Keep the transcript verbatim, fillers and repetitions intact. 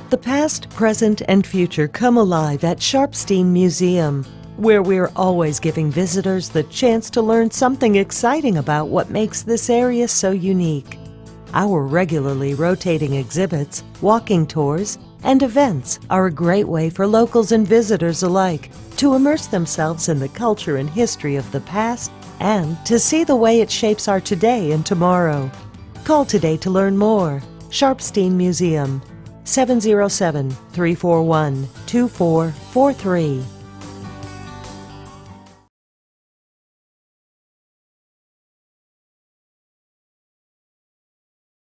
The past, present, and future come alive at Sharpsteen Museum, where we're always giving visitors the chance to learn something exciting about what makes this area so unique. Our regularly rotating exhibits, walking tours, and events are a great way for locals and visitors alike to immerse themselves in the culture and history of the past and to see the way it shapes our today and tomorrow. Call today to learn more. Sharpsteen Museum, seven zero seven, three four one, two four four three.